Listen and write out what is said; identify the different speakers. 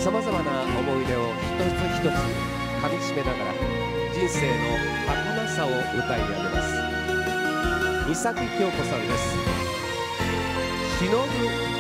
Speaker 1: さまざまな思い出を一つ一つかみしめながら人生の儚さを歌い上げます。三崎京子さんです。忍ぶ